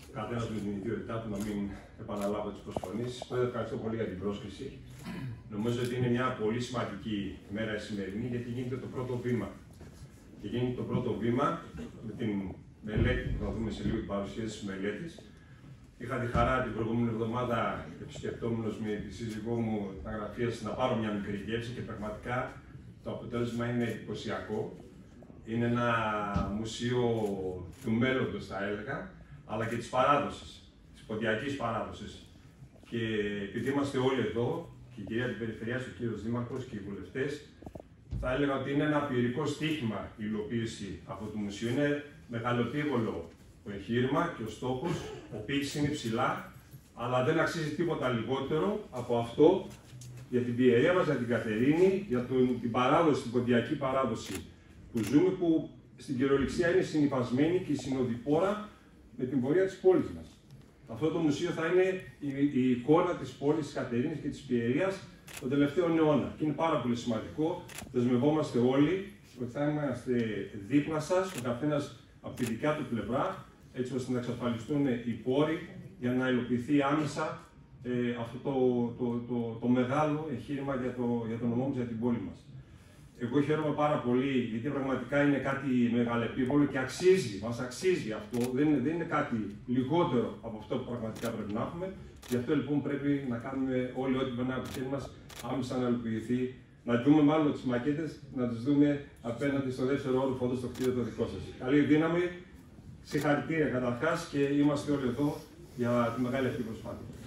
καθένας με την ιδιότητά του, να μην επαναλάβω τις προσφωνήσεις. Πρώτα, ευχαριστώ πολύ για την πρόσκληση. Νομίζω ότι είναι μια πολύ σημαντική ημέρα η σημερινή, γιατί γίνεται το πρώτο βήμα. Και γίνεται το πρώτο βήμα με την μελέτη, που θα δούμε σε λίγο την παρουσίαση της μελέτης. Είχα τη χαρά την προηγούμενη εβδομάδα, επισκεπτόμενος με τη σύζυγό μου τα γραφεία σας, να πάρω μια μικρή γεύση και πραγματικά το αποτέλεσμα είναι εντυπωσιακό. Είναι ένα μουσείο του μέλλοντος, θα έλεγα, αλλά και της παράδοσης, της ποντιακής παράδοσης. Και επειδή είμαστε όλοι εδώ, και η κυρία του Περιφερειάς, ο κύριος Δήμαρχος και οι βουλευτές, θα έλεγα ότι είναι ένα ποιερικό στοίχημα η υλοποίηση αυτού του μουσείου. Είναι μεγαλοπίβολο το εγχείρημα και ο στόχος, ο πύχης είναι ψηλά, αλλά δεν αξίζει τίποτα λιγότερο από αυτό για την ποιερία μας, για την Κατερίνη, για την παράδοση, την ποντιακή παράδοση που ζούμε, που στην κυριολεξία είναι συνυφασμένη και συνοδοιπόρα με την πορεία της πόλης μας. Αυτό το μουσείο θα είναι η εικόνα της πόλης της Κατερίνης και της ποιερίας τον τελευταίο αιώνα. Και είναι πάρα πολύ σημαντικό. Δεσμευόμαστε όλοι ότι θα είμαστε δίπλα σας, ο καθένας από τη δικιά του πλευρά, έτσι ώστε να εξασφαλιστούν οι πόροι για να υλοποιηθεί άμεσα αυτό το μεγάλο εγχείρημα για το νομό μας, για την πόλη μας. Εγώ χαίρομαι πάρα πολύ, γιατί πραγματικά είναι κάτι μεγαλεπίβολο και αξίζει, μας αξίζει αυτό. Δεν είναι κάτι λιγότερο από αυτό που πραγματικά πρέπει να έχουμε. Γι' αυτό λοιπόν πρέπει να κάνουμε όλοι ό,τι περνάει από το χέρι μας άμεσα να υλοποιηθεί. Να δούμε μάλλον τις μακέτες, να τις δούμε απέναντι στο δεύτερο όροφο εδώ στο κτίριο το δικό σας. Καλή δύναμη, συγχαρητήρια καταρχάς και είμαστε όλοι εδώ για τη μεγάλη αυτή προσπάθεια.